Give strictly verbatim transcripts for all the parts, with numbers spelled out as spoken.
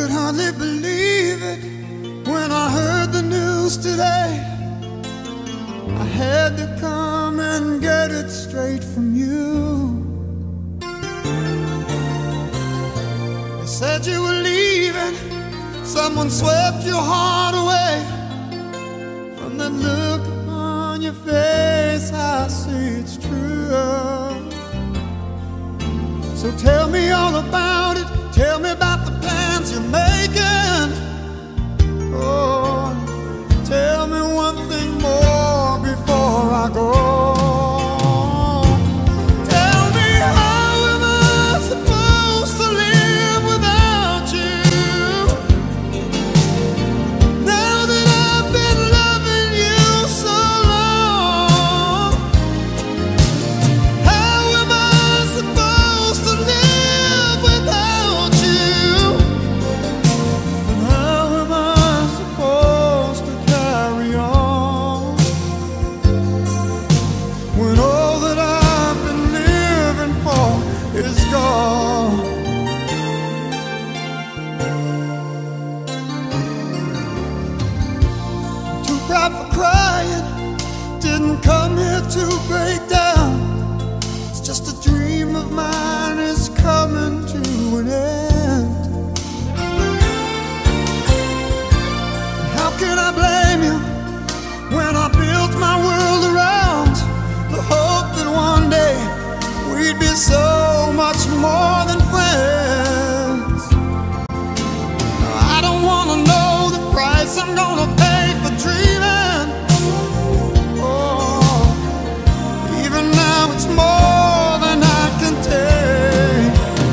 could hardly believe it when I heard the news today. I had to come and get it straight from you. They said you were leaving, someone swept your heart away. From that look on your face, I see it's true. So tell me all about it, tell me about the plans you're making. Oh, tell me one thing more before I go. Tell me, how am I supposed to live without you? Now that I've been loving you so long, how am I supposed to live without you? And how am I supposed to carry on when all that I've been living for is gone? Too proud for crying, didn't come here to break down. It's just a dream of mine is coming to an end. How can I blame you when I built my world around the hope that one day we'd be so much more than friends? I don't wanna know the price I'm gonna pay for dreaming. Oh, even now it's more than I can take.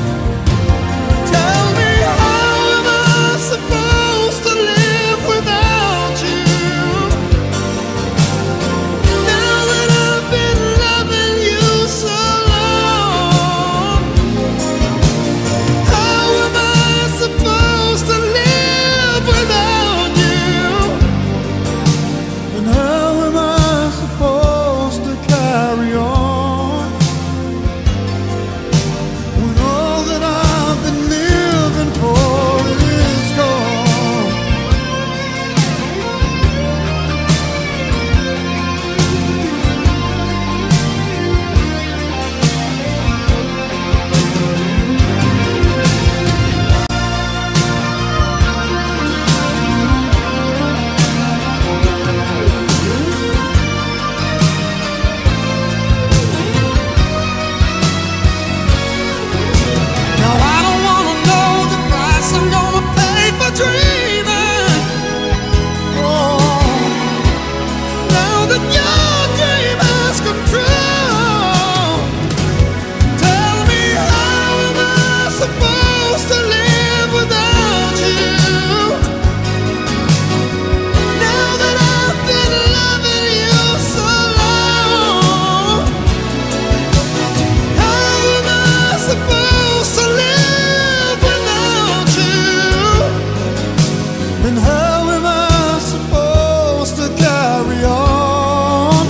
Tell me, how am I supposed to live without you? Now that I've been loving you so long, how am I supposed to live without you? And how am I supposed to carry on when all that I've been living for is gone? Now I don't wanna know the price I'm gonna pay for dreaming. Oh, now that your dream has come true, tell me, how am I supposed to live without you? Now that I've been loving you so long, how am I supposed to live without you? And how am I supposed to carry on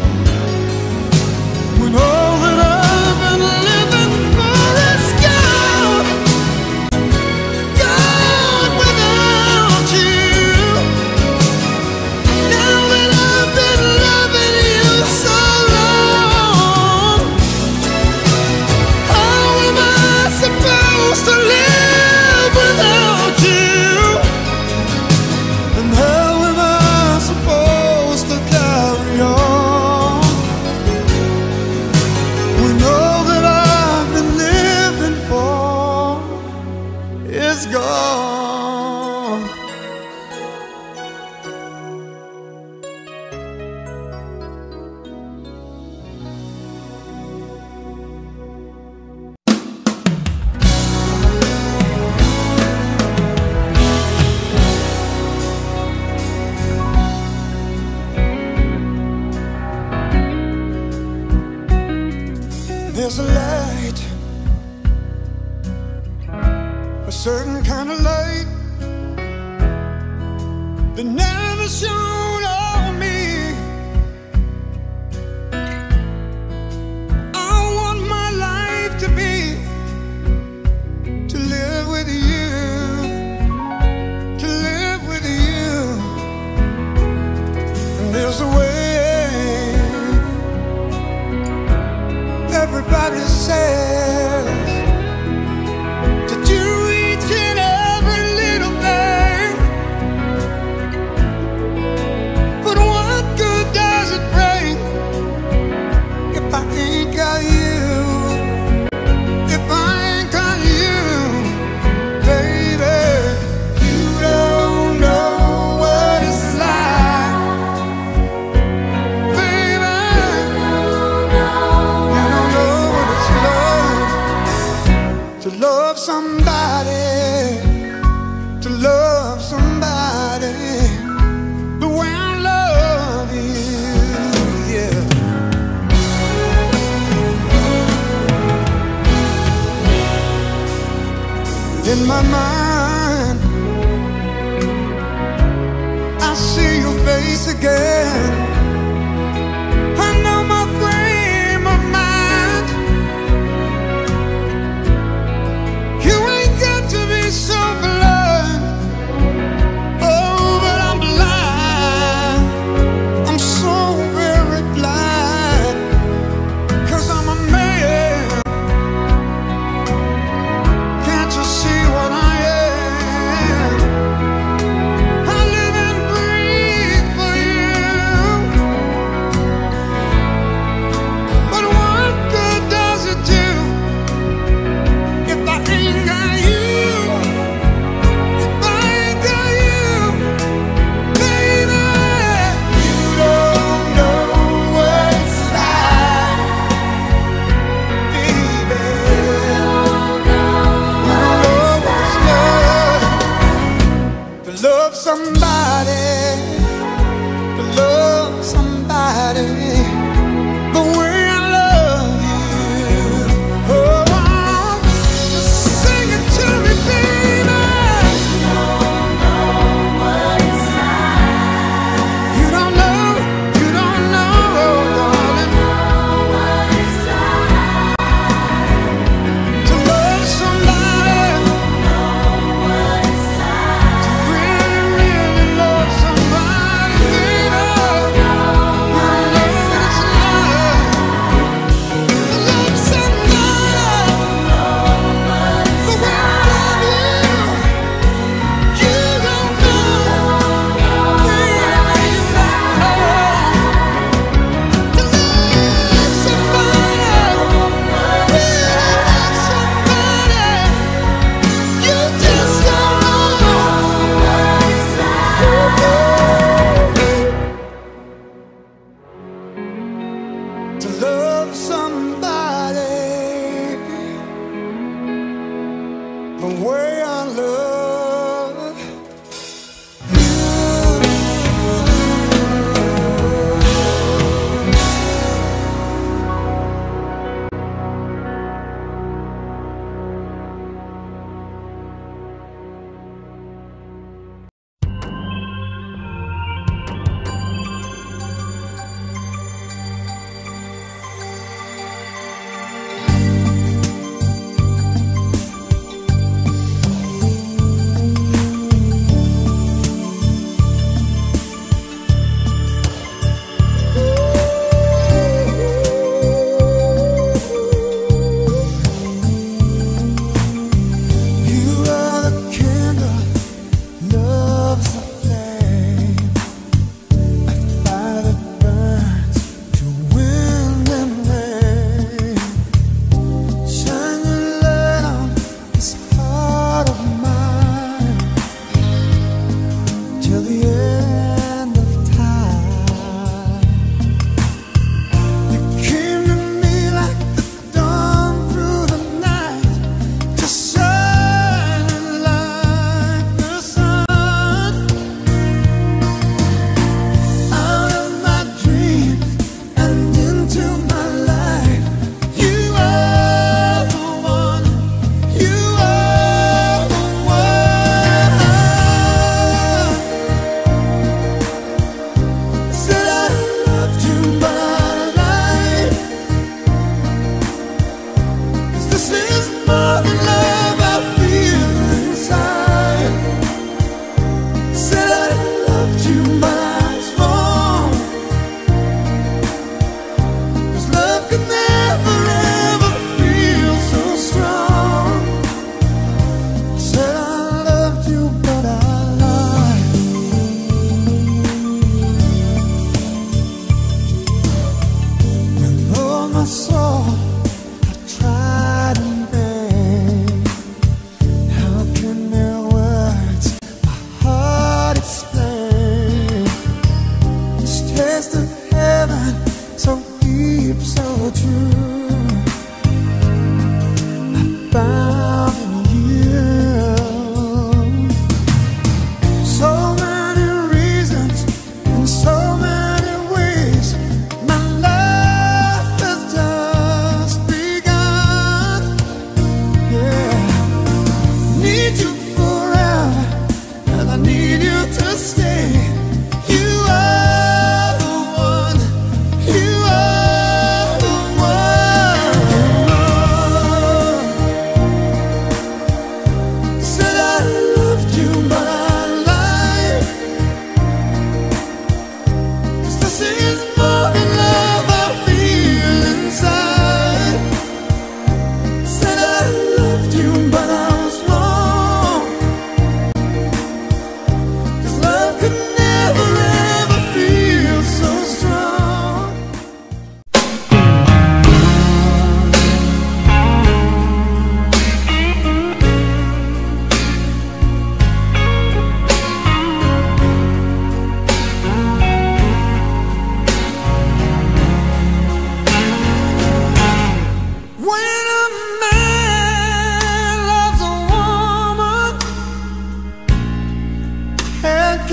when all that I've been living for is gone? Gone without you. Now that I've been loving you so long, how am I supposed to live without you? And how am I supposed to carry on when all that I've been living for is gone? There's a light, a certain kind of light that never shone on me. I want my life to be to live with you. my mind. I see your face again. I know my frame of mind. You ain't got to be so blind. Oh, but I'm blind. I'm so very blind. 'Cause I'm a man. Can't you see what I am?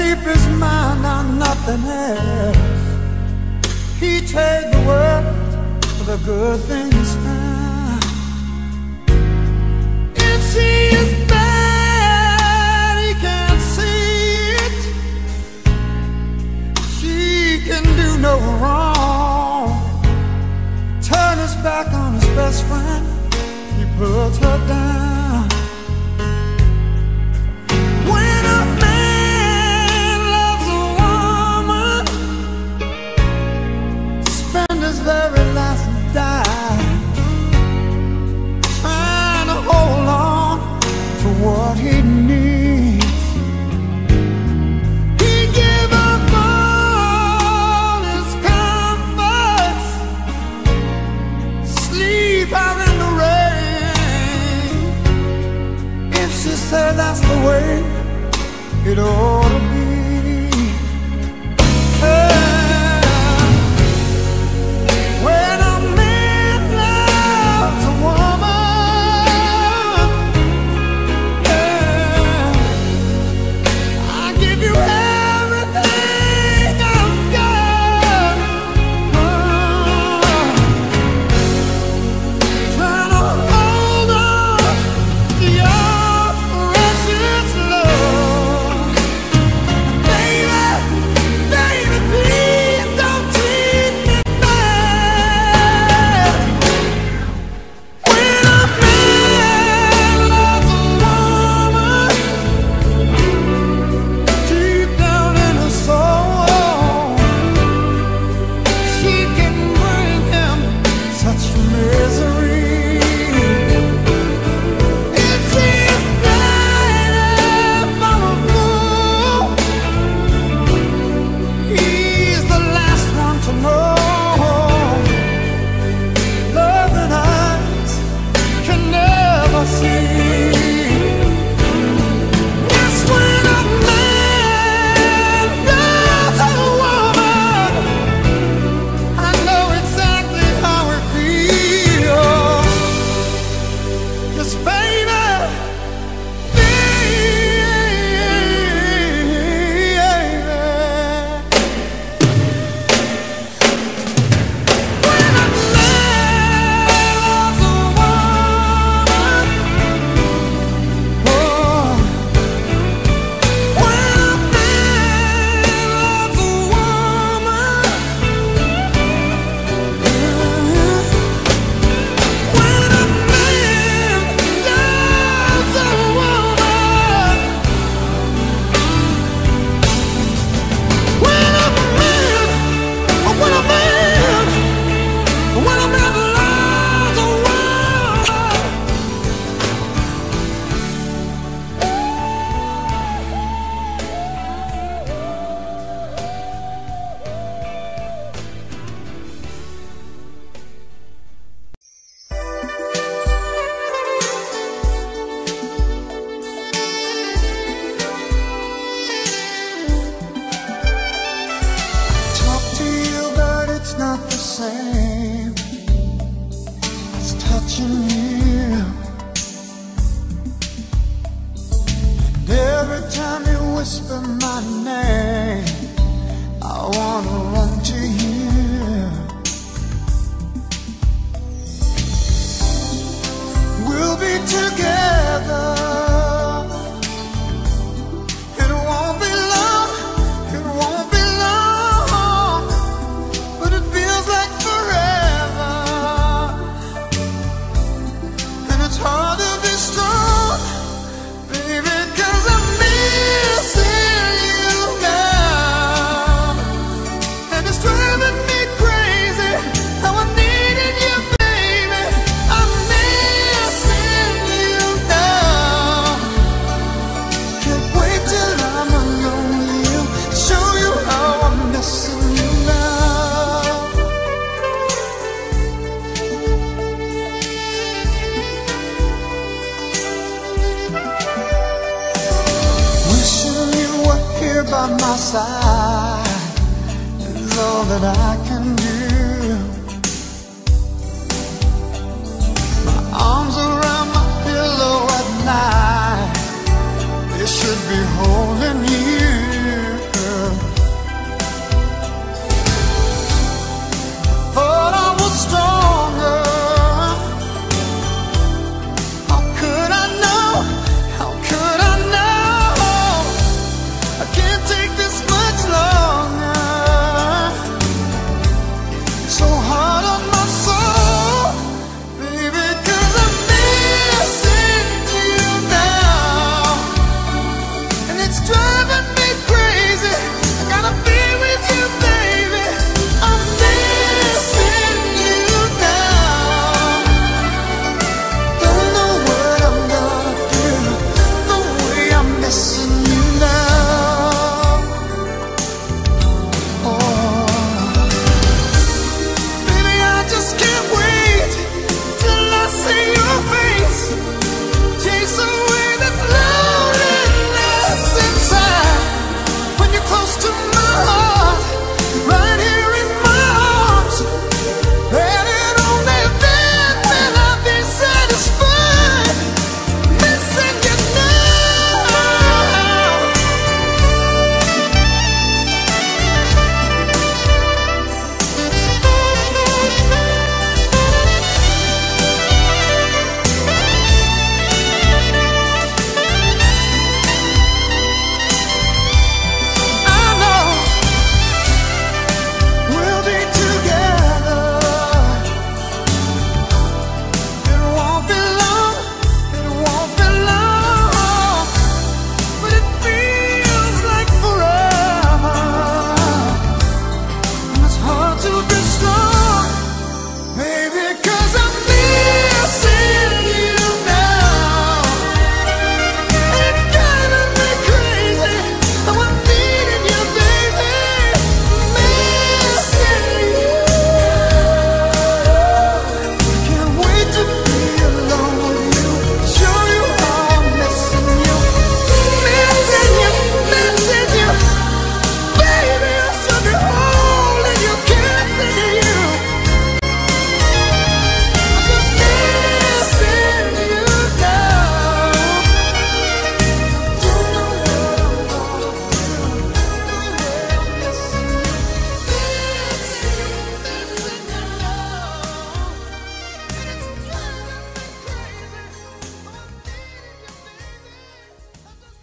keep his mind on nothing else. He take the world for the good things found. If she is bad, he can't see it. She can do no wrong. Turn his back on his best friend, he puts her down. When a man loves a woman, spend his very last dime trying to hold on to what he needs. He give up all his comforts, sleep out in the rain. If she said that's the way it ought to be. Yeah. When a man loves a woman, yeah, I give you everything I've got. Oh, trying to hold on to your precious love. Baby, baby, please don't treat me bad. When a man loves a woman, deep down in her soul, she can bring him such misery. If she's bad for a fool, he's the last one to know. Love and eyes can never see. Yes, when a man loves a woman, I know exactly how it feels. 'Cause baby, when a man loves a woman, oh, when a man loves a woman, when a man loves a woman, when a man, oh, when a man, when a man loves a woman. Talk to you, but it's not the same. It's touching you, and every time you whisper my name, I wanna run to you. We'll be together. It won't be long, it won't be long, but it feels like forever. And it's hard to be strong, baby, 'cause I'm missing you now. And it's driving me crazy how I needed you, baby. I'm missing you now. Can't wait till I'm alone with you, show you how I'm missing you now. Wishing you were here by my side is all that I can do. My arms around my pillow at night, they should be holding you. driving me crazy. I gotta be with you, baby. I'm missing you now. Don't know what I'm gonna do, the way I'm missing you now. Oh, baby, I just can't wait till I see your face. Chase away this loneliness inside. When you're close to my heart, right here in my arms, and it only then will I be satisfied. Missing you now. I know we'll be together. It won't be long, it won't be long, but it feels like forever. And it's hard to be strong, baby, 'cause I'm missing you now. And it's driving me crazy. Oh, I'm needing you, baby. Missing you. Can't wait to be alone with you. Show you how I'm missing you. Missing you, missing you. Baby, I should be holding you, kissing you. I'm just missing you now. Don't know what I'm gonna do, the way I'm missing you. Missing you, missing you now. And it's driving me crazy. Oh, I'm needing you, baby. I'm just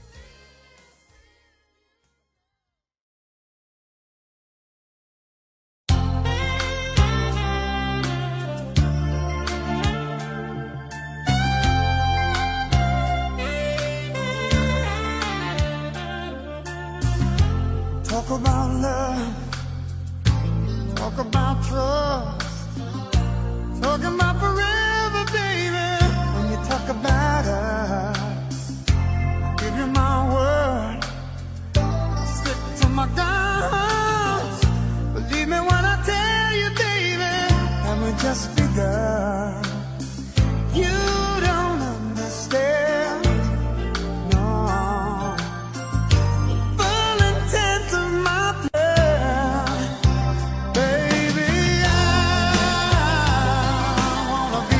talk about love, talk about trust, talk about forever, baby. When you talk about us, I give you my word, stick to my guns. Believe me when I tell you, baby, that we just begun. You don't understand, no. Full intent of my plan, baby. I wanna be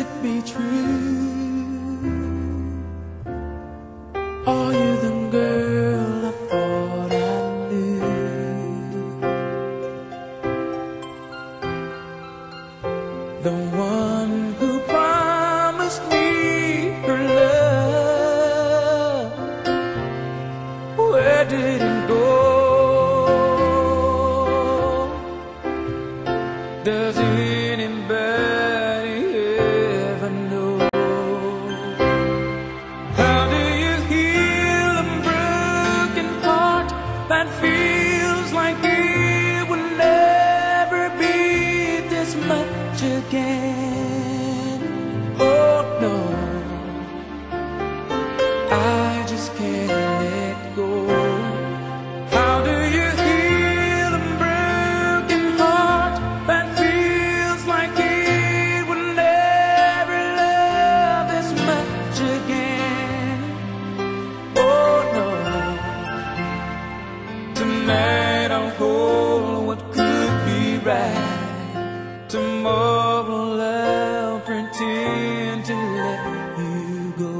it be true? Are you the girl I thought I knew? The one who promised me her love. Where did it go? Does anybody ever know? How do you heal a broken heart that feels like it will never be this much again? Oh no, I just can't let go. How do you heal a broken heart that feels like it will never love this much again? Oh no, tonight I'll hold what could be right. Tomorrow I'll pretend to let you go.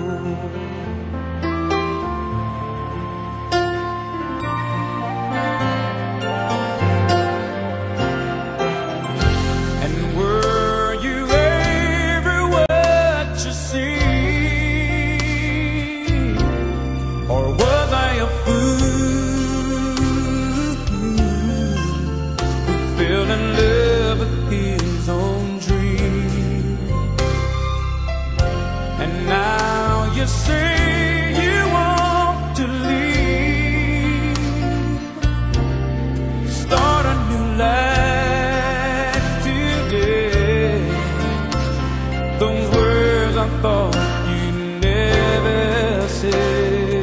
And were you ever what you see? Or was I a fool who fell in love with his own dream? And now you say you want to leave, start a new life today. Those words I thought you'd never say.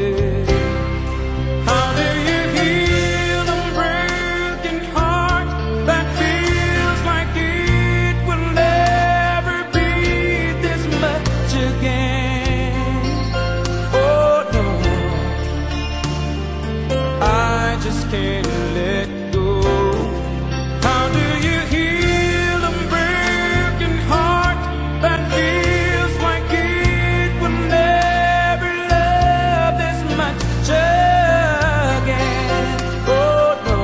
How do you heal a broken heart that feels like it will never be this much again? Oh no, I just can't let go. How do you heal a broken heart that feels like it will never love this much again? Oh no,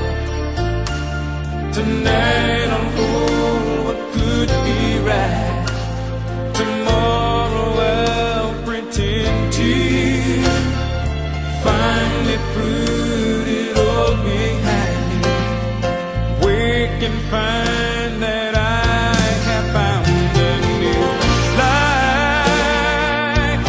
tonight I'll hold what could be right. Tomorrow I'll pretend to finally put it all behind me. Wake and find that I have found a new life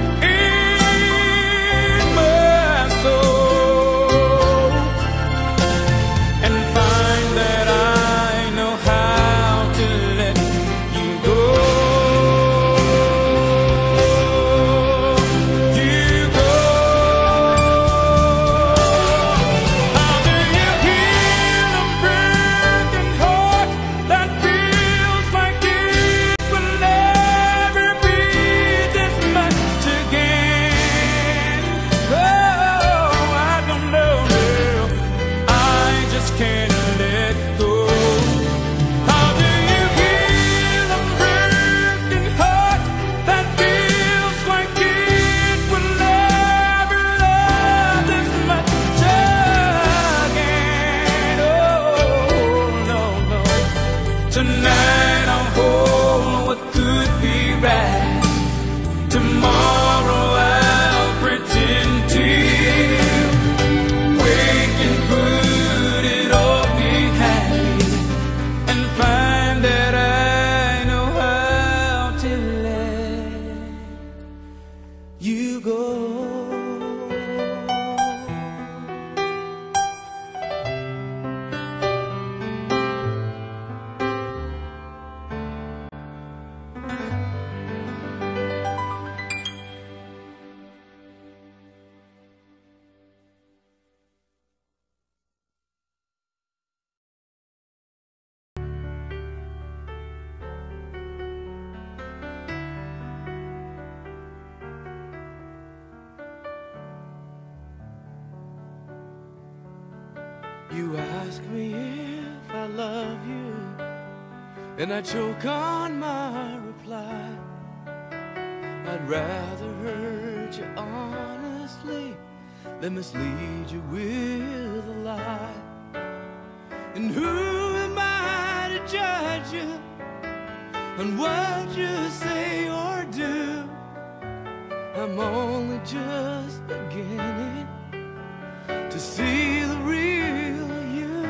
in my soul, and find that I know how to let you go. You go. How do you heal a broken heart that feels like it will never be this much again? Oh, I don't know, girl, I just can't let go. How do you heal a broken heart that feels like it will never love this much again? Oh no, no. Tonight I'll hold what could be right. Tomorrow I'll pretend to wake and put it all behind me, and find that I know how to let you go. You ask me if I love you, and I choke on my reply. I'd rather hurt you honestly than mislead you with a lie. And who am I to judge you on what you say or do? I'm only just beginning to see the real you.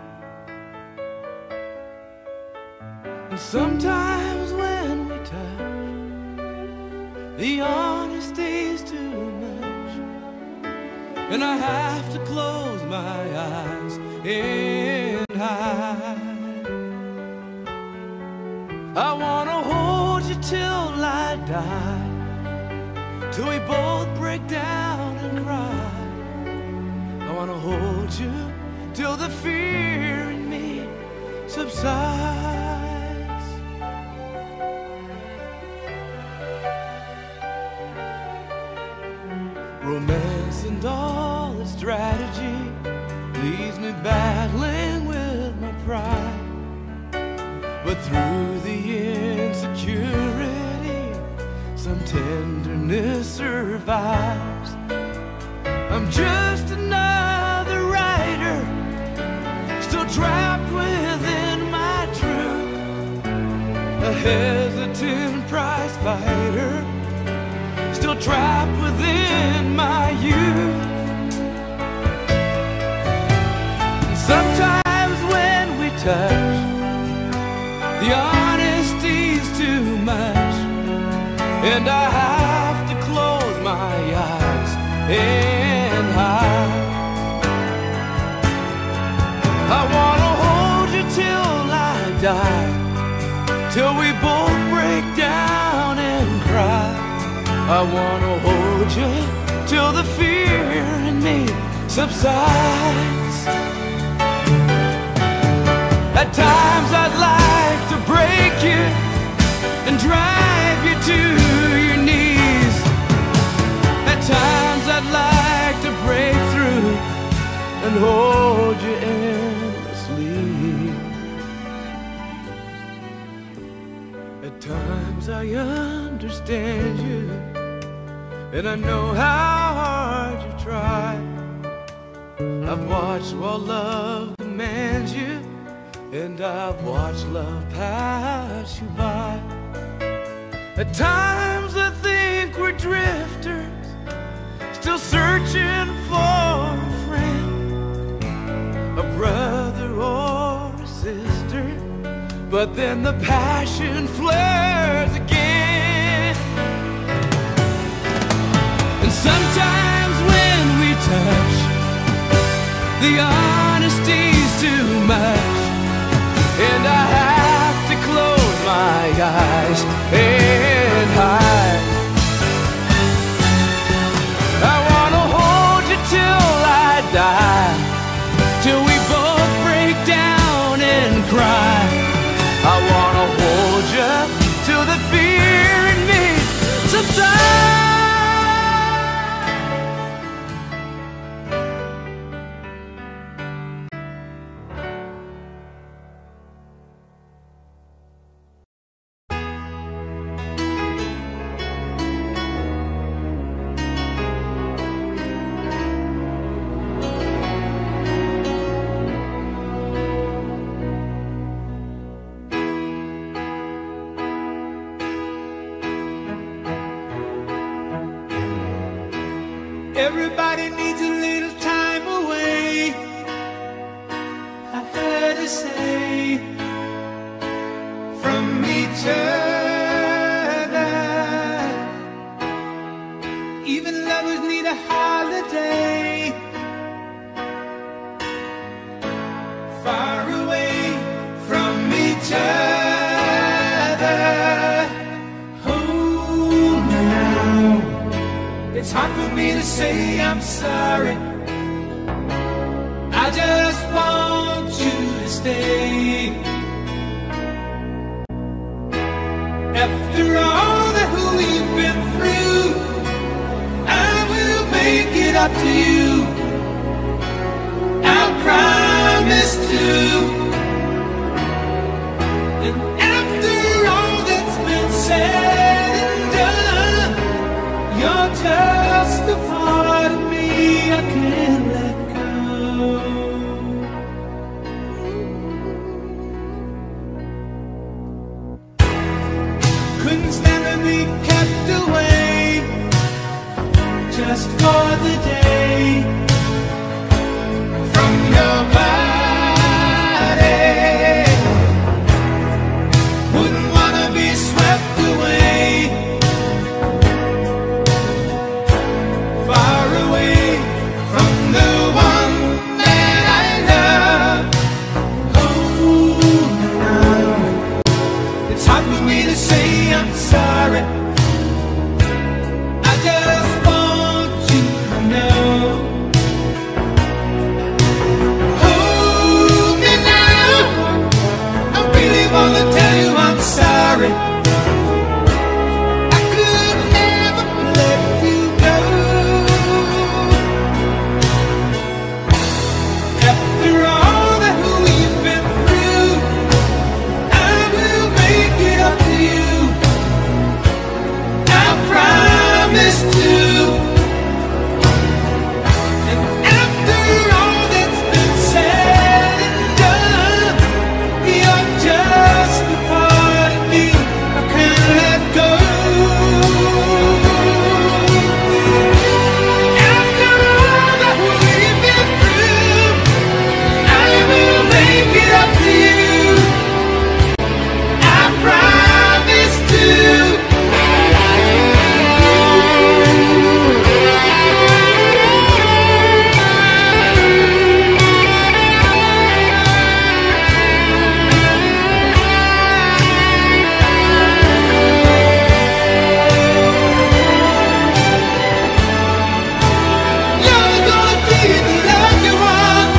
And sometimes when we touch, the honesty's too much, and I have to close my eyes and hide. I wanna hold you till I die, till we both break down and cry. I wanna hold you till the fear in me subsides. Romance and all its strategy leaves me battling with my pride. But through the insecurity, some tenderness survives. I'm just another writer, still trapped within my truth, a hesitant prize fighter, still trapped within my youth. And sometimes when we touch, the honesty's too much, and I have to close my eyes and hide. I wanna hold you till I die, till we both break down and cry. I wanna hold you till the fear in me subsides. At times I'd like to break you and drive you to your knees. At times I'd like to break through and hold you endlessly. At times I understand you, and I know how hard you try. I've watched while love commands you, and I've watched love pass you by. At times I think we're drifters, still searching for a friend, a brother or a sister. But then the passion flares again. And sometimes when we touch, the honesty's too much, and I have to close my eyes and hide. I wanna hold you till I die, till we both break down and cry. I wanna hold you till the fear in me subsides. Everybody needs a little time away, I heard her say, from each other. Even lovers need a holiday, far away from each other. Oh, now it's hard for me to say I'm sorry. I just want you to stay. After all that we've been through, I will make it up to you. I promise to. And said and done, you're just a part of me I can't let go. Couldn't stand to be kept away just for the day from your body. Wouldn't wanna be swept away, far away from the one that I love. Oh, now it's hard for me to say I'm sorry. I just want you to know. Hold me now, I really wanna tell you I'm sorry. I could never let you go. After all that we've been through, I will make it up to you. I promise to. And after all that's been said and done, you're just a part of me I can't let go. After all that we've been through, I will make it up to you. I promise to. You're gonna be the lucky one.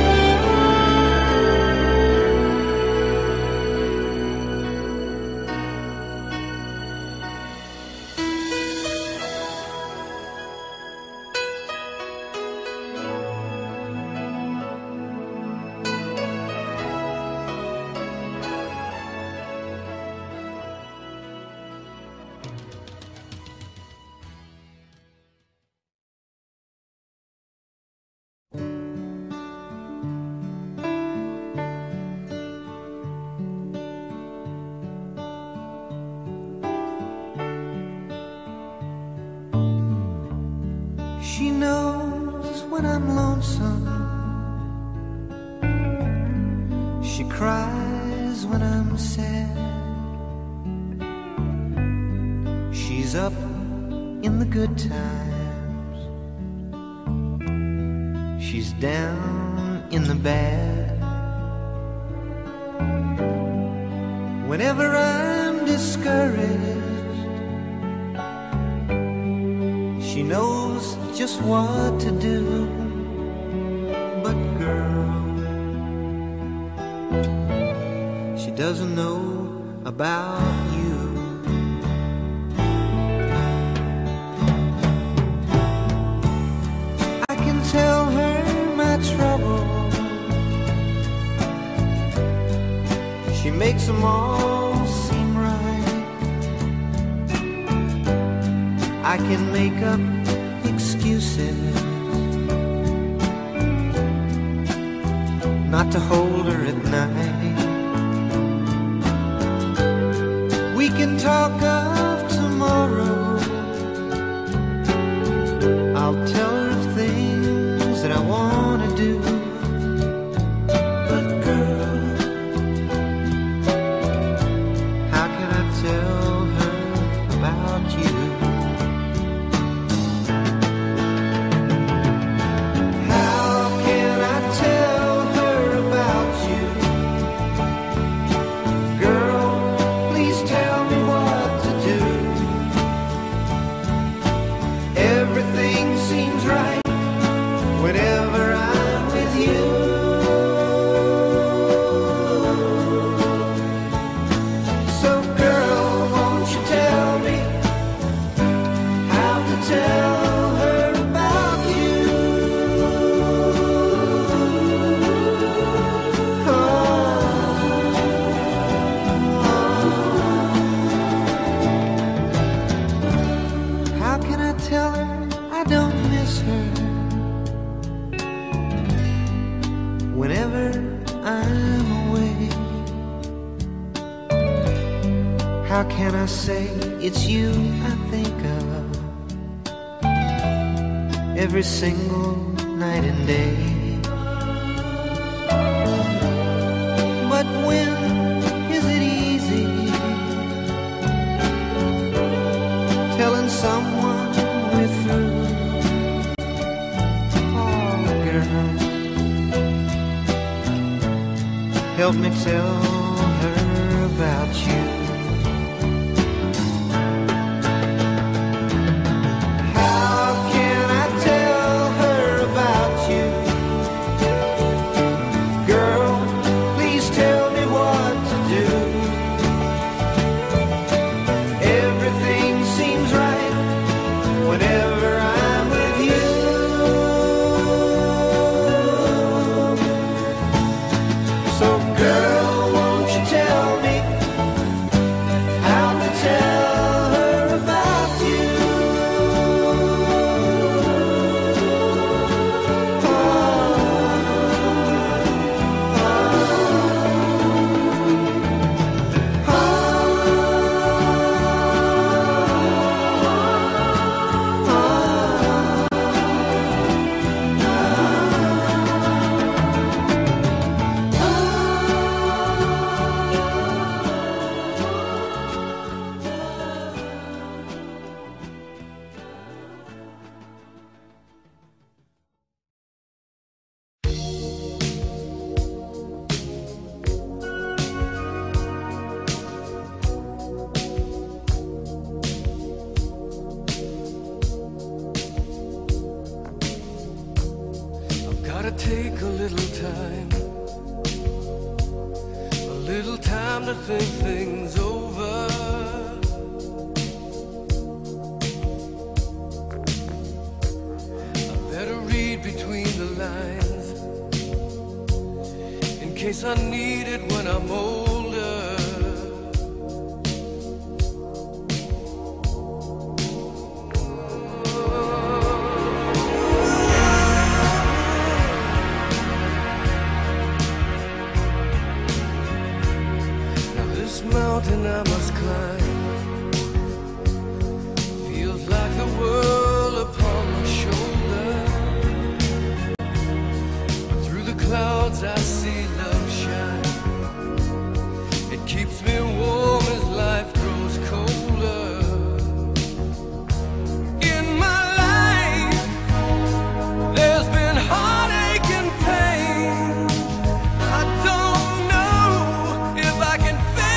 She knows when I'm lonesome. She cries when I'm sad. She's up in the good times. She's down in the bad. Whenever I'm discouraged, she knows just what to do. But girl, she doesn't know about you. I can tell her my trouble. She makes them all seem right. I can make up excuses not to hold her at night. We can talk of tomorrow. I'll tell her things that I want to do. But girl, how can I tell her about you? Tell me what to How can I say it's you I think of every single night and day? But when is it easy telling someone we're through? Oh, girl, help me tell her about you. Take a little time, a little time to think things over. I better read between the lines in case I need it when I'm older. Mountain I must climb feels like the world upon my shoulder. Through the clouds I see love shine. It keeps me warm as life grows colder. In my life there's been heartache and pain. I don't know if I can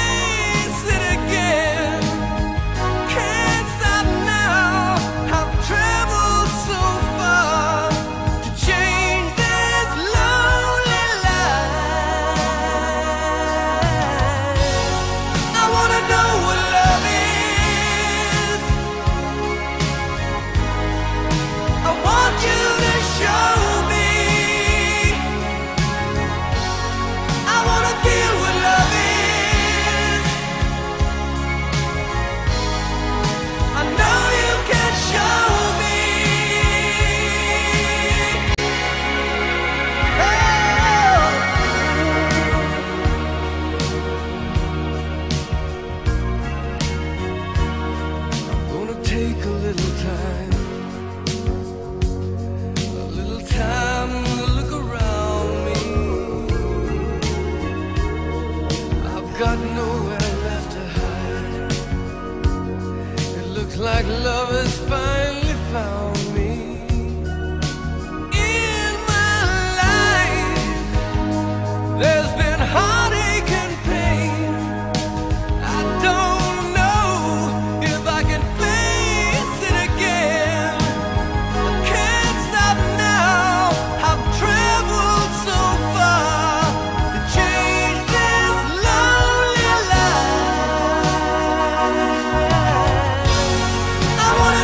take a little time, a little time to look around me. I've got nowhere left to hide. It looks like love has finally found me. In my life, there's been heartache and pain. I don't know if I can I wanna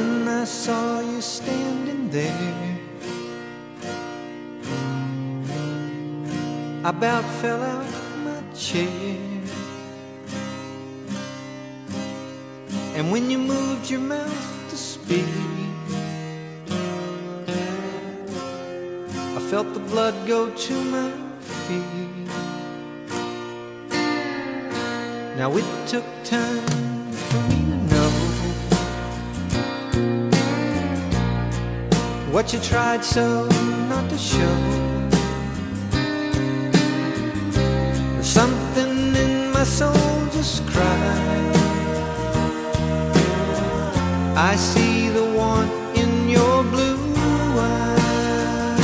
when I saw you standing there, I about fell out my chair. And when you moved your mouth to speak, I felt the blood go to my feet. Now it took time for me to know what you tried so not to show. There's something in my soul just cried. I see the want in your blue eyes.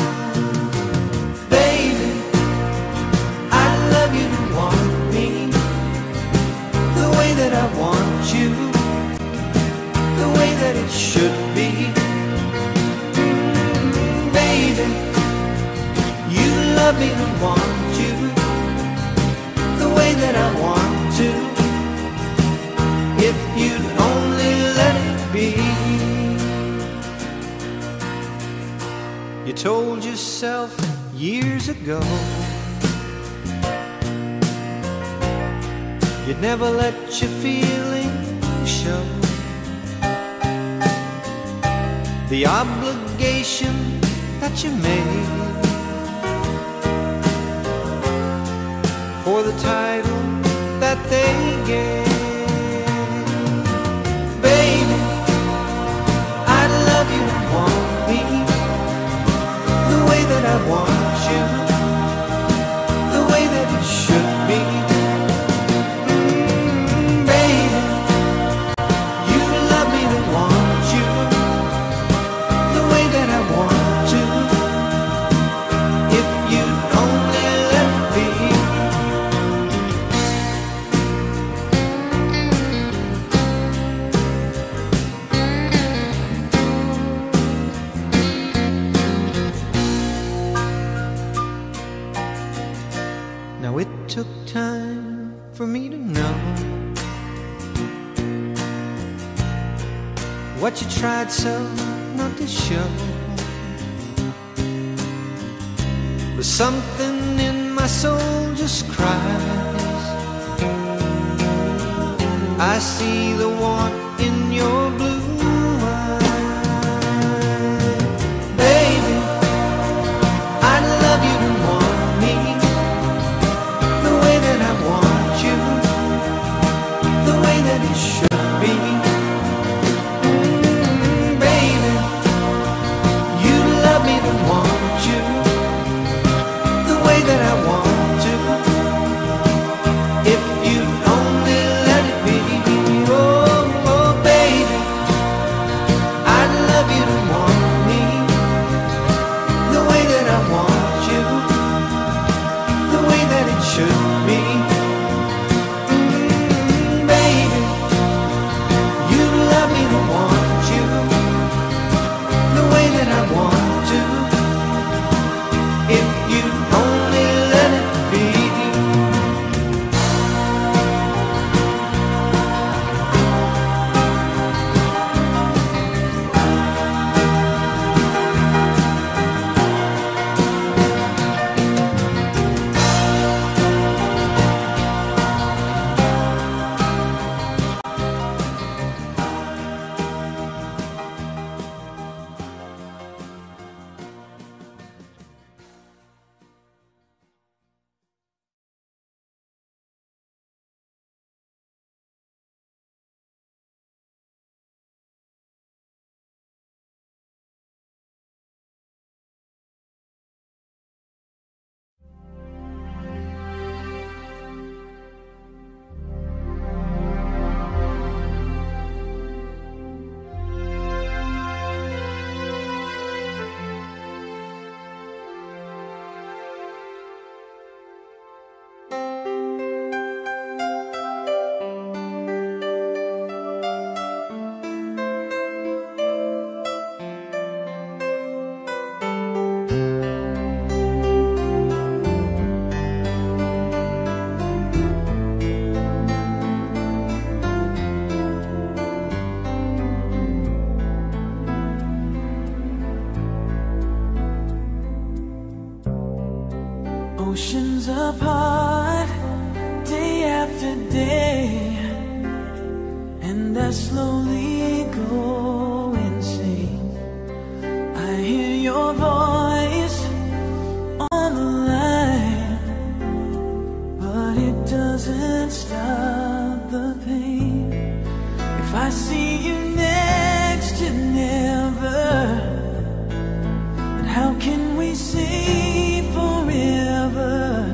Baby, I love you to want me the way that I want you, the way that it should be. Mm, baby, you love me to want you the way that I want to. If you'd only let it be. You told yourself years ago you'd never let your feelings show. The obligation that you made for the title that they gave. Baby, I love you and want me the way that I want you, the way that it should be. Mm, baby, you love me to want you the way that I want to. If you'd only let me. Now it took time for me to know what you tried so not to show. But something in my soul just cries. I see the want in your blue eyes. Baby, I love you to want me the way that I want you, the way that it should be. Mm, baby, you love me to want you the way that I want to. If you only let it be. Oh, oh baby, Oceans apart, day after day, and I slowly go insane. I hear your voice on the line, but it doesn't stop the pain. If I see you next to never, then how can we say forever?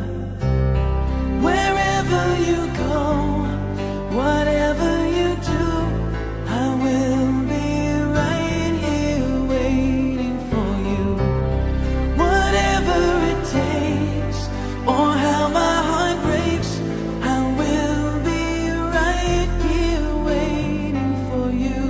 Wherever you go, whatever you do, I will be right here waiting for you. Whatever it takes, or how my heart breaks, I will be right here waiting for you.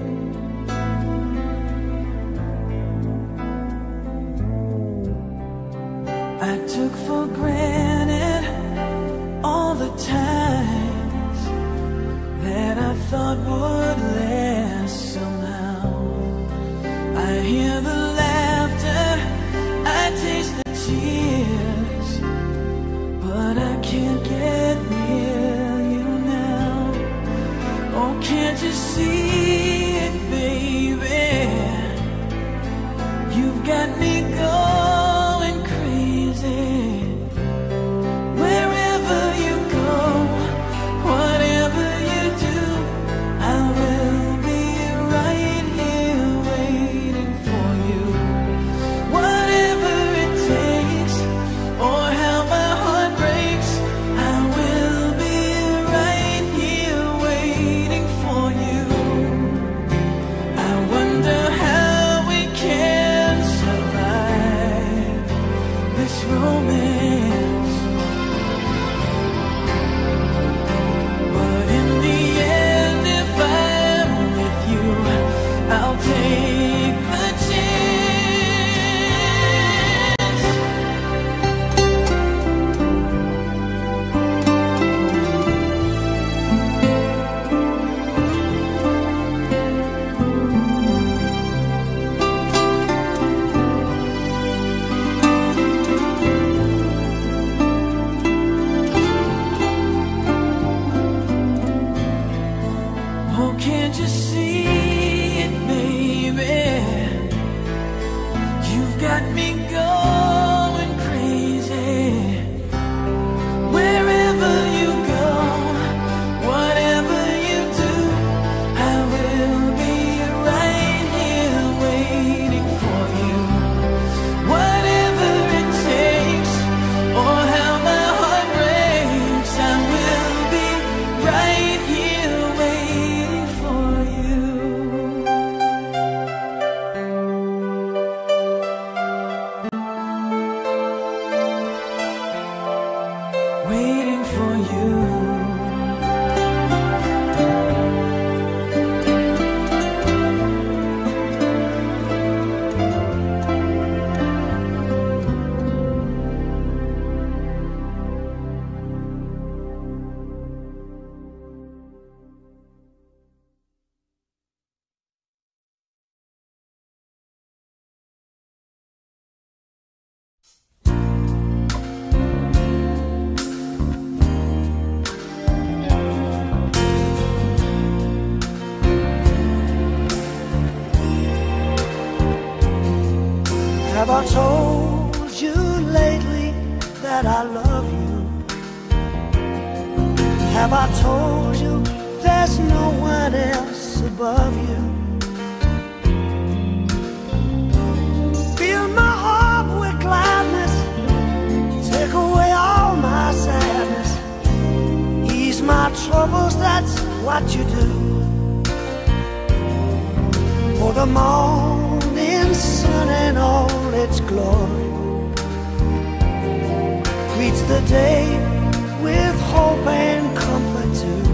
I took for granted all the times that I thought would last somehow. I hear the laughter, I taste the tears, but I can't get near you now. Oh, can't you see it, baby? You've got me going crazy. Wherever you go, whatever you do, I will be right here waiting for you. Whatever it takes, or how my heart breaks, I will be right here waiting for you. I wonder how we can survive this romance, but in the end, if I'm with you, I'll take the chance. Oh, can't you see it, baby? You've got me going crazy. Wherever you go, whatever you do, I will be right here waiting for you. Whatever it takes, or how my heart breaks, I will be right here waiting for you. Waiting for you. Have I told you lately that I love you? Have I told you there's no one else above you? Fill my heart with gladness, take away all my sadness, ease my troubles, that's what you do. For the morning sun and all its glory greets the day with hope and comfort too.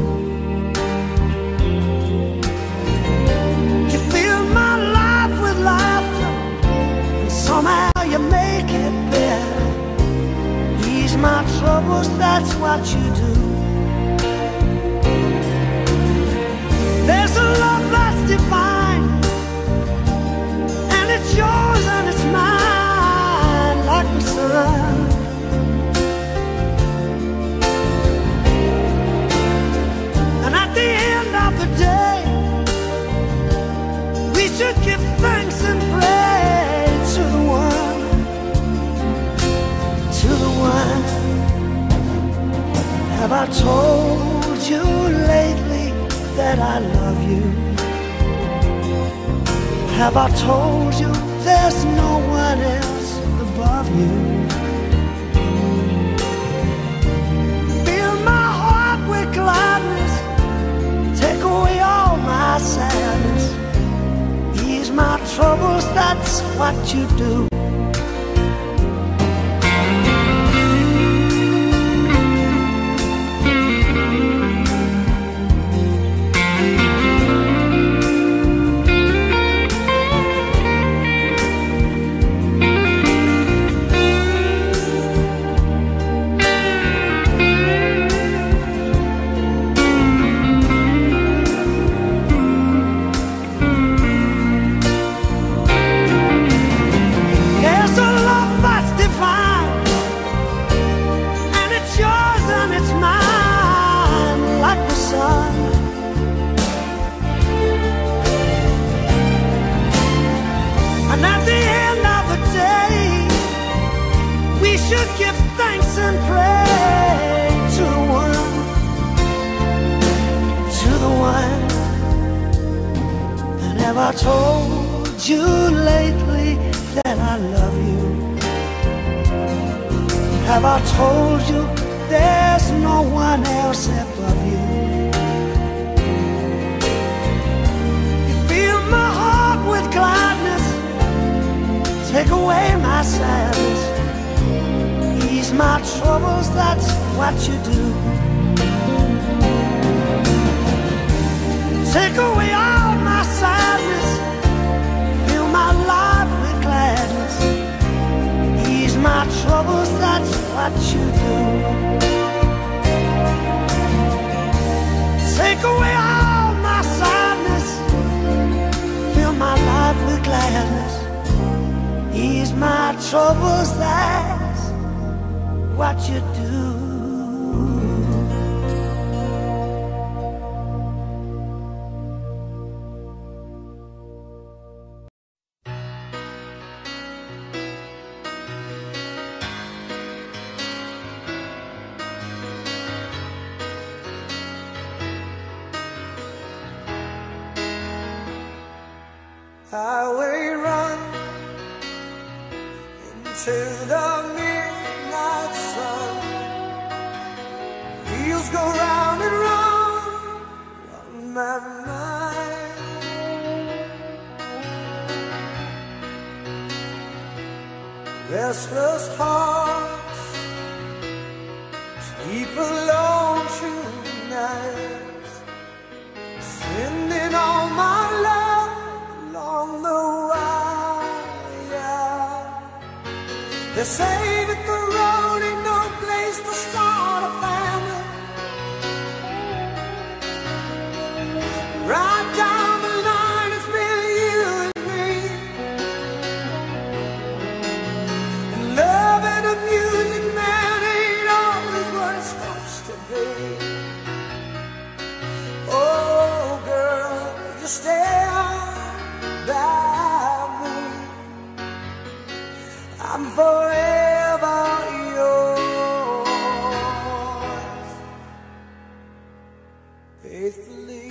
You fill my life with laughter, and somehow you make it better. Ease my troubles, that's what you do. There's a love that's divine, and it's yours and it's mine, like the sun. told you lately that I love you? Have I told you there's no one else above you? Fill my heart with gladness, take away all my sadness, ease my troubles, that's what you do. I told you lately that I love you? Have I told you there's no one else above you? You fill my heart with gladness, take away my sadness, ease my troubles, that's what you do. Take away all my sadness, fill my life with gladness, ease my troubles, that's what you do. Take away all my sadness, fill my life with gladness, ease my troubles, that's what you do. Highway run into the midnight sun. Wheels go round and round on my mind. Restless hearts sleep alone tonight, sending all my love along the wire. They say that the road ain't no place to start a family. Right down the line, it's been you and me, and love and the music, man, ain't always what it's supposed to be. Oh girl, you stand by me, I'm forever yours, faithfully.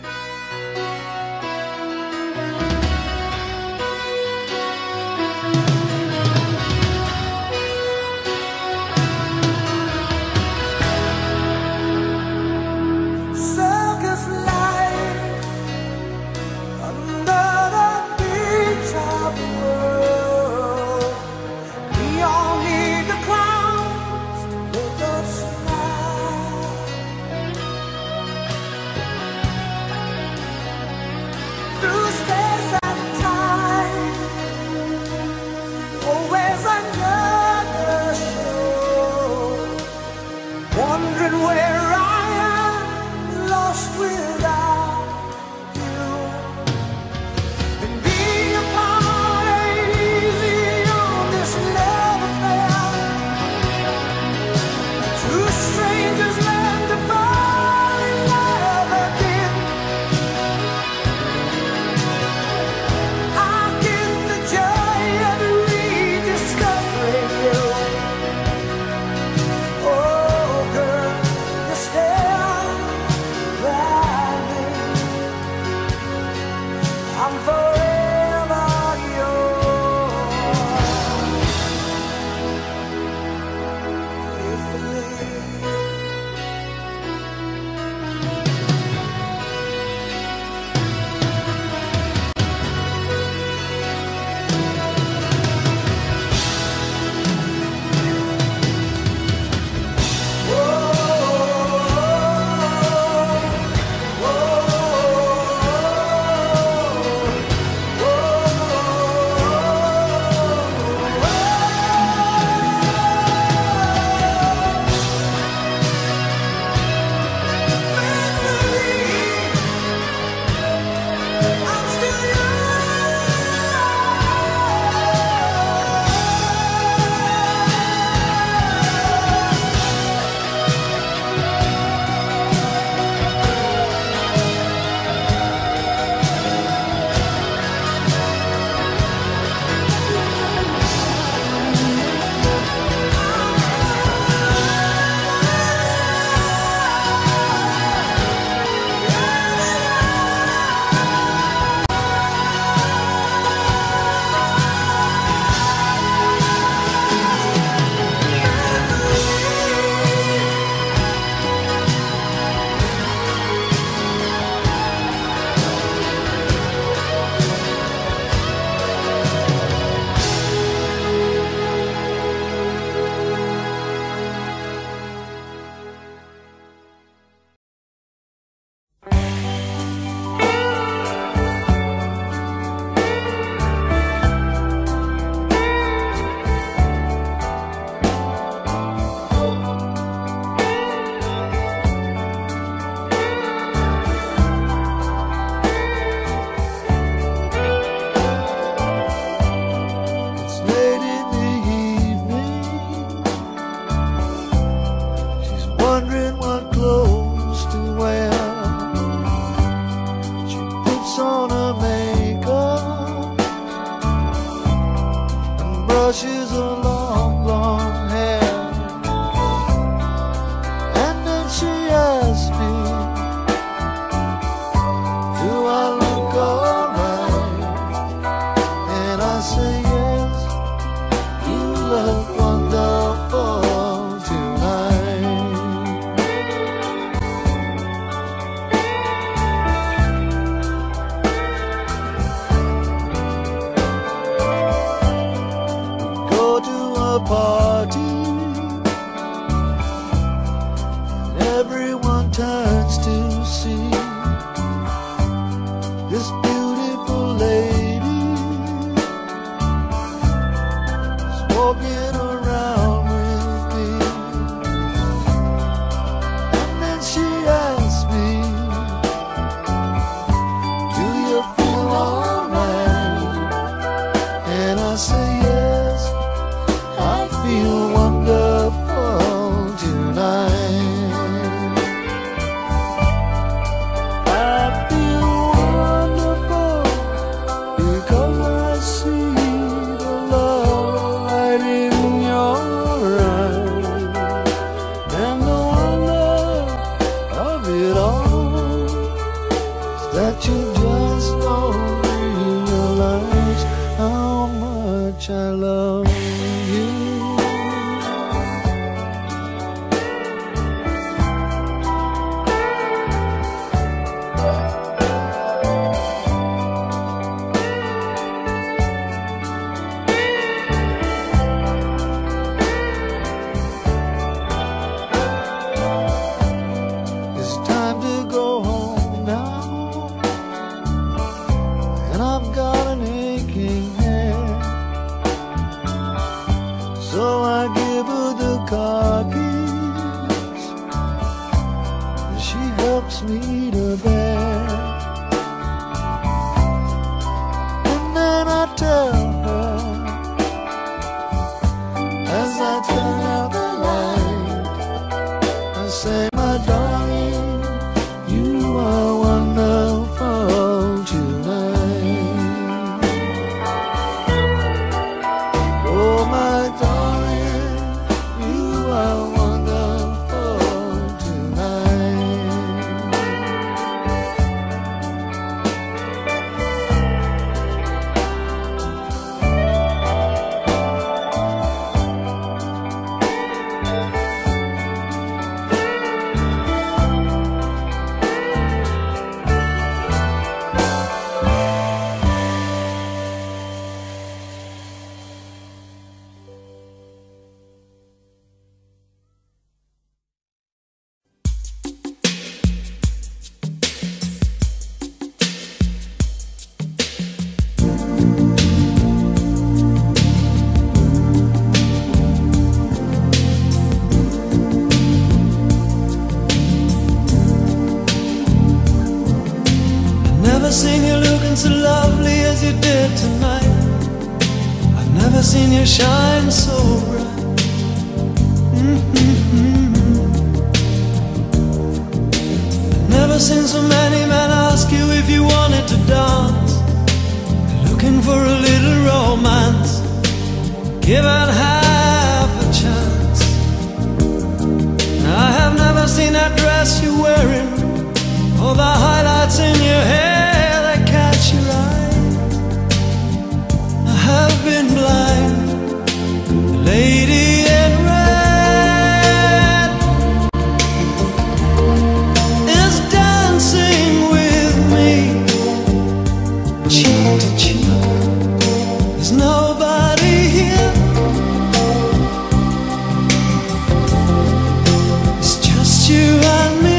Circus life under the big top world. Me say yes, you look wonderful tonight. Go to a party, everyone turns to see this beautiful lady is walking around with me. And then she asks me, do you feel alright? And I say yes, I feel wonderful tonight. That you just don't realize how much I love you. It's time to go home now, and I've got an aching head. So I give her the car keys, and she helps me to bed. And then I tell her, as I turn out the light, I say, my darling, you are wonderful tonight. Oh, my darling, you are wonderful tonight. Never seen you looking so lovely as you did tonight. I've never seen you shine so bright. Mm-hmm. I've never seen so many men ask you if you wanted to dance. Looking for a little romance, given half a chance. I have never seen that dress you're wearing, or the highlights in your hair that catch your eye. I have been blind. The lady in red is dancing with me, cheek to cheek. There's nobody here, it's just you and me.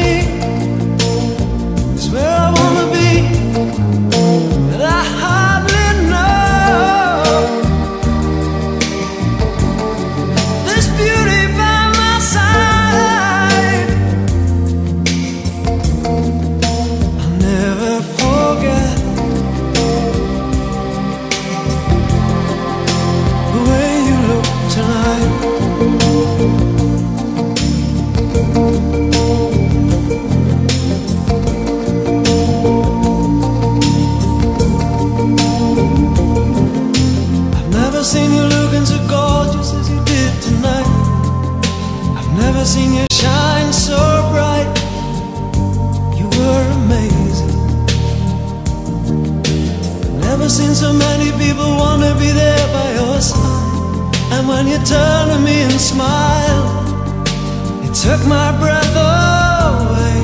Where I wanna be, but I hardly know. This beauty by my side, I'll never forget the way you look tonight. Seen you looking so gorgeous as you did tonight. I've never seen you shine so bright. You were amazing. I've never seen so many people want to be there. time when you turned to me and smiled, it took my breath away.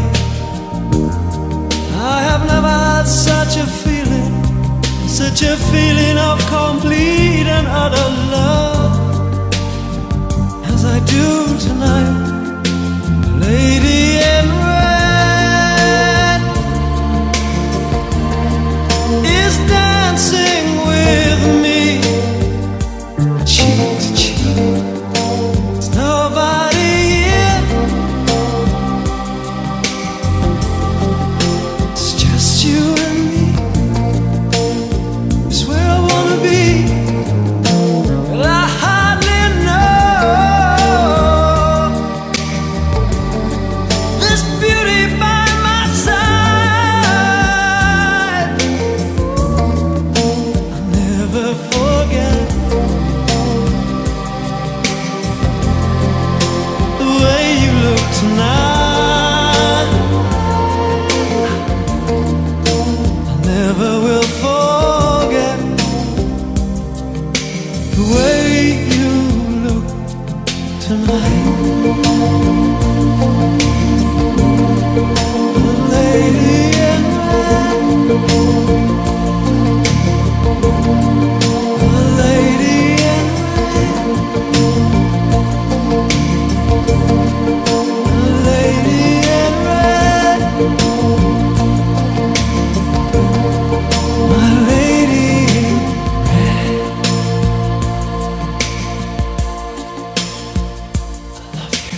I have never had such a feeling, such a feeling of complete and utter love as I do tonight. Lady in red is dancing with me, cheek to cheek. There's nobody here, it's just you and me. It's where I wanna be. Well, I hardly know this beauty by my side. I'll never forget the way you look tonight. I never will forget the way you look tonight. The lady in red, the lady in red, the lady in red, my lady in red. I love you.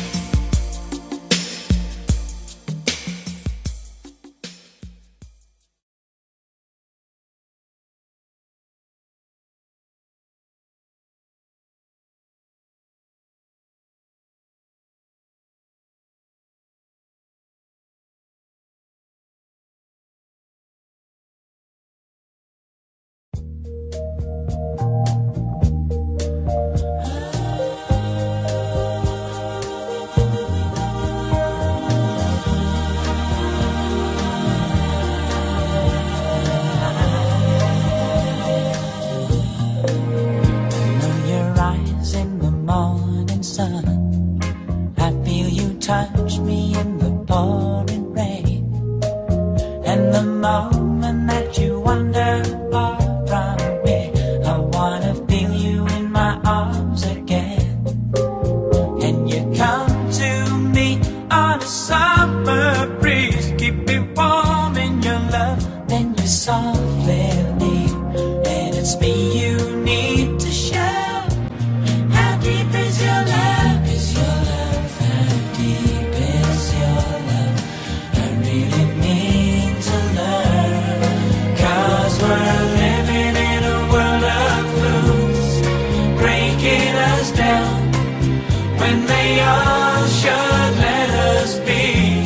Know your eyes in the morning sun. I feel you touch me in the pouring rain. And the moment that you wander far from me, I wanna feel you in my arms again. And you come to me on a summer breeze, keep me warm in your love, then you softly leave. And it's me you need to show. How deep is your love? Is your love? How deep is your love? I really need to learn. 'Cause we're living in a world of fools, breaking us down when they all should let us be.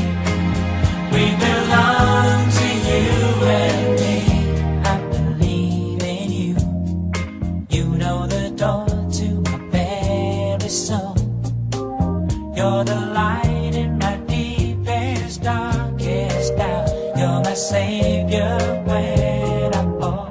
We belong to you and me. I believe in you. You know the door to my very soul. You're the light in my deepest, darkest doubt. You're my savior when I fall.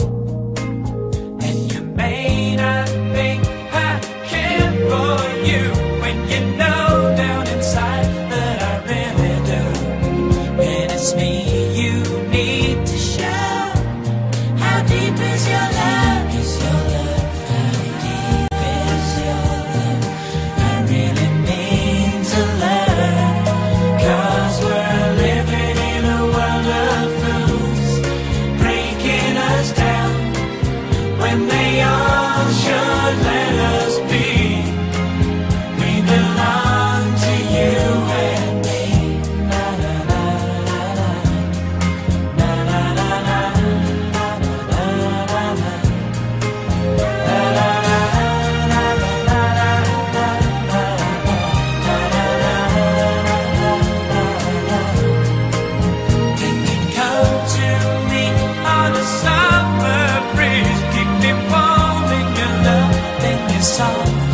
And you may not think I care for you when you know down inside that I really do. And it's me you need to show. How deep is your love? Is your love? How deep is your love? I really need to learn. 'Cause we're living in a world of fools, breaking us down when they all should let us be. We belong to you and me. Na na na na na. Na na na na. Na na na na na. Na na na na na na. You can come to me on a summer breeze, keep me warm in your love, then you soft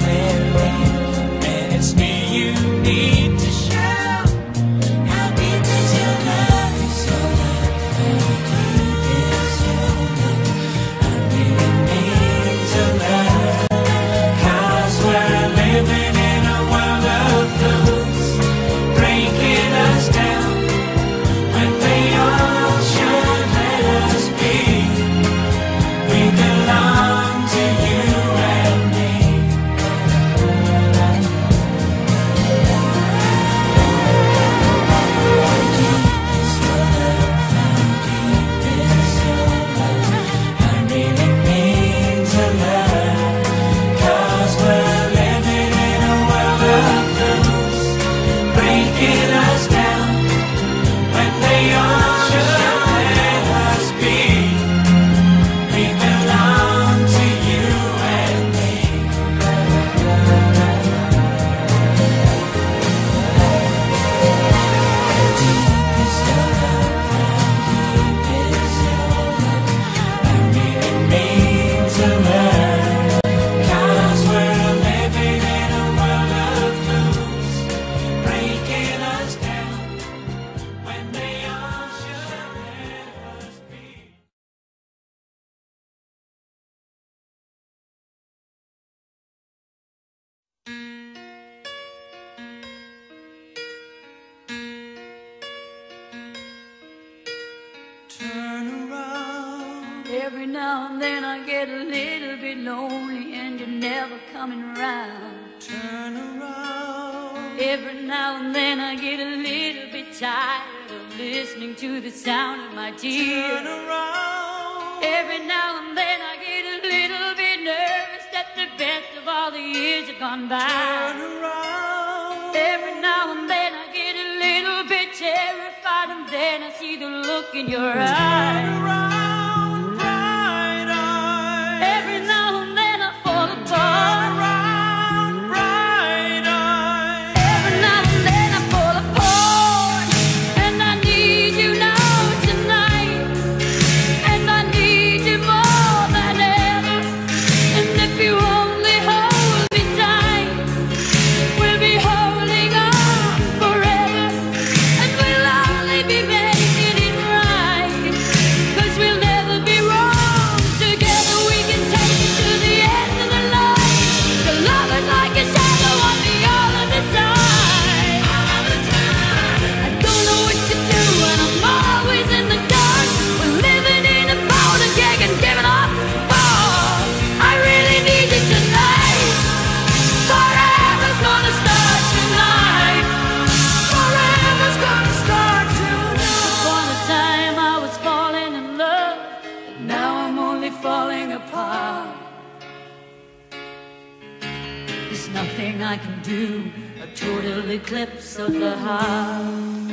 Every now and then I get a little bit lonely and you're never coming around. Turn around. Every now and then I get a little bit tired of listening to the sound of my tears. Turn around. Every now and then I get a little bit nervous that the best of all the years have gone by. Turn around. Every now and then I get a little bit terrified, and then I see the look in your eyes. Turn around, bright eyes. Every now and then I fall Turn apart. around, bright eyes. Every now and then I fall apart, and I need you now tonight, and I need you more than ever. And if you only hold me tight, we'll be holding on forever, and we'll only be making it right, 'cause we'll never be wrong. Together we can take it to the end of the line. The love is like a shadow on me all of the time. I don't know what to do, and I'm always in the dark. We're living in a powder keg and giving off balls. I really need you tonight. Forever's gonna start tonight. Forever's gonna start tonight. Upon a time I was falling in love, but now I'm only falling apart. There's nothing I can do, a total eclipse of the heart.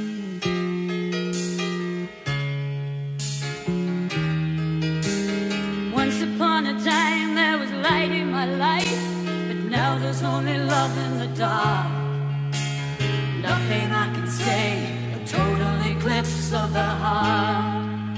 Once upon a time there was light in my life, but now there's only love in the dark. Nothing I can say, a total eclipse of the heart.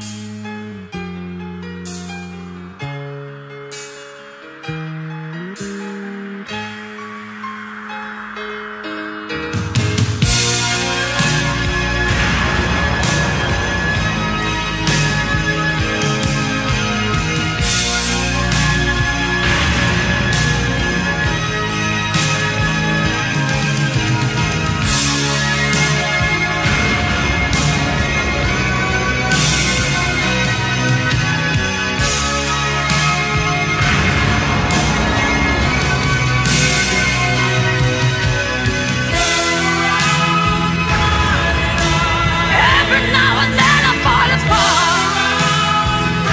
Every now and then I fall apart.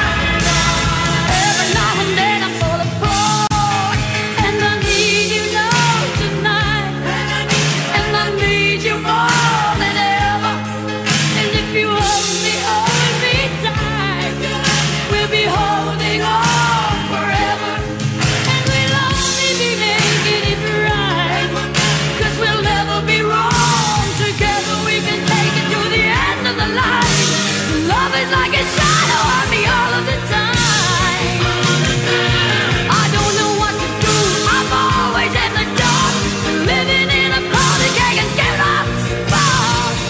Every now and then I fall apart, and I need you now tonight, and I need you more than ever. And if you hold me, hold me tight, we'll be holding on forever, and we'll only be making it right, 'cause we'll never be wrong. Together we can take it to the end of the line. Love is like a shadow on me all of the time. I don't know what to do, I'm always in the dark, living in a powder keg and giving off sparks.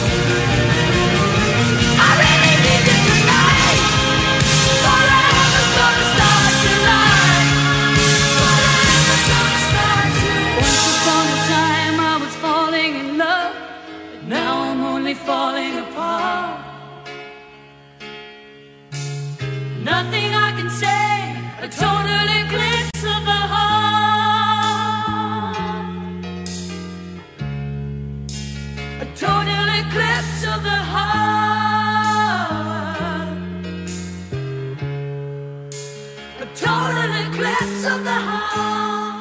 I really need you tonight. Forever's gonna start tonight. Forever's gonna start tonight. Once upon a time I was falling in love, but now I'm only falling apart. Nothing I can say, a total eclipse of the heart. A total eclipse of the heart. A total eclipse of the heart.